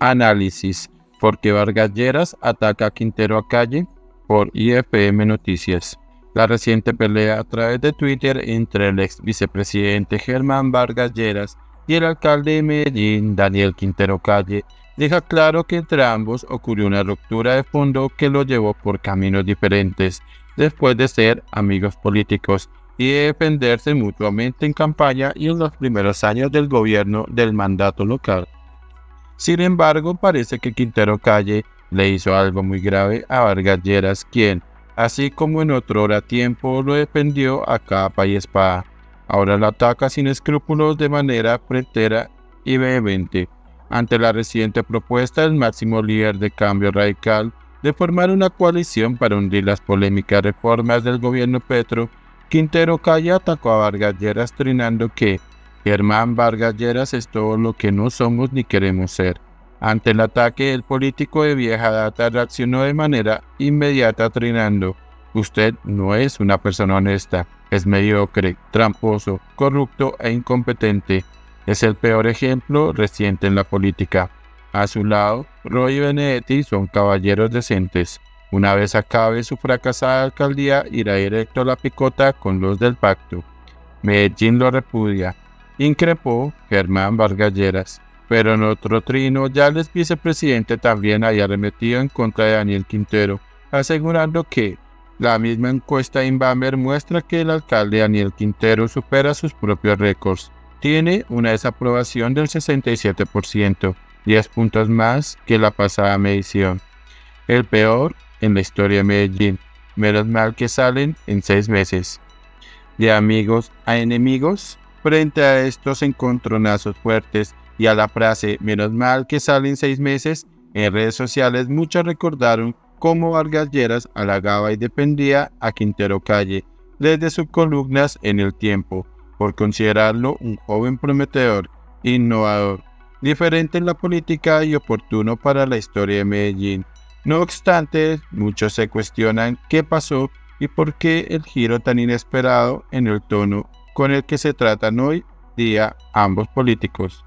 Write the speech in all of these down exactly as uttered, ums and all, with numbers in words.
Análisis: ¿por qué Vargas Lleras ataca a Quintero Calle? Por I F M Noticias. La reciente pelea a través de Twitter entre el ex vicepresidente Germán Vargas Lleras y el alcalde de Medellín, Daniel Quintero Calle, deja claro que entre ambos ocurrió una ruptura de fondo que los llevó por caminos diferentes, después de ser amigos políticos y de defenderse mutuamente en campaña y en los primeros años del gobierno del mandato local. Sin embargo, parece que Quintero Calle le hizo algo muy grave a Vargas Lleras, quien, así como en otrora tiempo, lo defendió a capa y espada. Ahora lo ataca sin escrúpulos de manera frentera y vehemente. Ante la reciente propuesta del máximo líder de Cambio Radical de formar una coalición para hundir las polémicas reformas del gobierno Petro, Quintero Calle atacó a Vargas Lleras trinando que Germán Vargas Lleras es todo lo que no somos ni queremos ser. Ante el ataque, el político de vieja data reaccionó de manera inmediata trinando: usted no es una persona honesta, es mediocre, tramposo, corrupto e incompetente. Es el peor ejemplo reciente en la política. A su lado, Roy y Benedetti son caballeros decentes. Una vez acabe su fracasada alcaldía, irá directo a la picota con los del pacto. Medellín lo repudia, increpó Germán Vargas Lleras. Pero en otro trino, ya el ex vicepresidente también había arremetido en contra de Daniel Quintero, asegurando que la misma encuesta de Inbamer muestra que el alcalde Daniel Quintero supera sus propios récords. Tiene una desaprobación del sesenta y siete por ciento, diez puntos más que la pasada medición. El peor en la historia de Medellín. Menos mal que salen en seis meses. De amigos a enemigos, frente a estos encontronazos fuertes y a la frase "menos mal que salen seis meses", en redes sociales muchos recordaron cómo Vargas Lleras halagaba y defendía a Quintero Calle desde sus columnas en El Tiempo, por considerarlo un joven prometedor, innovador, diferente en la política y oportuno para la historia de Medellín. No obstante, muchos se cuestionan qué pasó y por qué el giro tan inesperado en el tono con el que se tratan hoy día ambos políticos.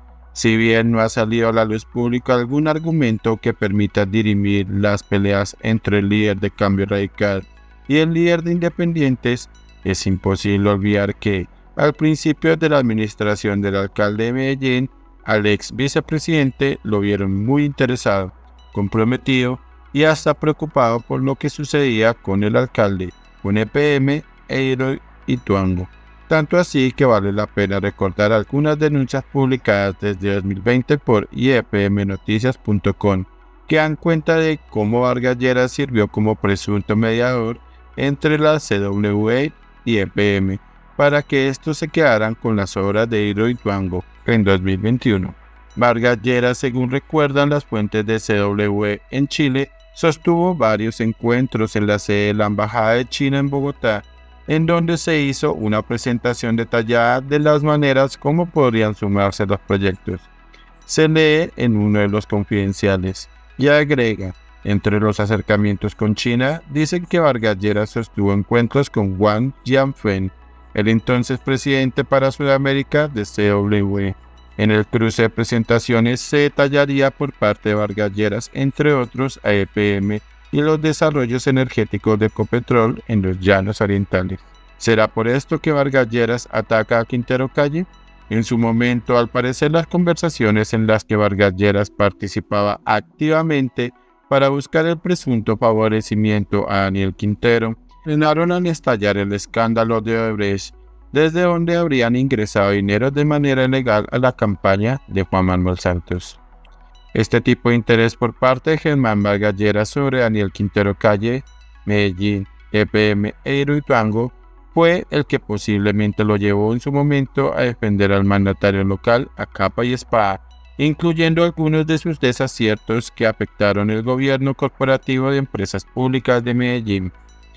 Si bien no ha salido a la luz pública algún argumento que permita dirimir las peleas entre el líder de Cambio Radical y el líder de Independientes, es imposible olvidar que, al principio de la administración del alcalde de Medellín, al ex vicepresidente lo vieron muy interesado, comprometido y hasta preocupado por lo que sucedía con el alcalde, con E P M e Hidroituango. Tanto así que vale la pena recordar algunas denuncias publicadas desde dos mil veinte por I F M Noticias punto com que dan cuenta de cómo Vargas Lleras sirvió como presunto mediador entre la C W E y E P M para que estos se quedaran con las obras de Hidroituango en dos mil veintiuno. Vargas Lleras, según recuerdan las fuentes de C W E en Chile, sostuvo varios encuentros en la sede de la Embajada de China en Bogotá, en donde se hizo una presentación detallada de las maneras como podrían sumarse los proyectos. Se lee en uno de los confidenciales y agrega: entre los acercamientos con China, dicen que Vargas Lleras sostuvo encuentros con Wang Jianfen, el entonces presidente para Sudamérica de C W E. En el cruce de presentaciones se detallaría por parte de Vargas Lleras, entre otros, a E P M y los desarrollos energéticos de Ecopetrol en los llanos orientales. ¿Será por esto que Vargas Lleras ataca a Quintero Calle? En su momento, al parecer, las conversaciones en las que Vargas Lleras participaba activamente para buscar el presunto favorecimiento a Daniel Quintero frenaron al estallar el escándalo de Odebrecht, desde donde habrían ingresado dinero de manera ilegal a la campaña de Juan Manuel Santos. Este tipo de interés por parte de Germán Vargas Lleras sobre Daniel Quintero Calle, Medellín, E P M e Hidroituango fue el que posiblemente lo llevó en su momento a defender al mandatario local a capa y espada, incluyendo algunos de sus desaciertos que afectaron el gobierno corporativo de empresas públicas de Medellín.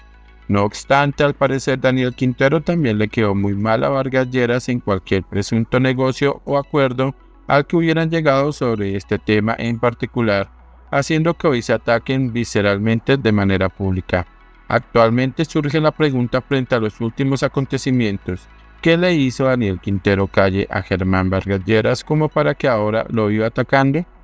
No obstante, al parecer Daniel Quintero también le quedó muy mal a Vargas Lleras en cualquier presunto negocio o acuerdo al que hubieran llegado sobre este tema en particular, haciendo que hoy se ataquen visceralmente de manera pública. Actualmente surge la pregunta frente a los últimos acontecimientos: ¿qué le hizo Daniel Quintero Calle a Germán Vargas Lleras como para que ahora lo iba atacando?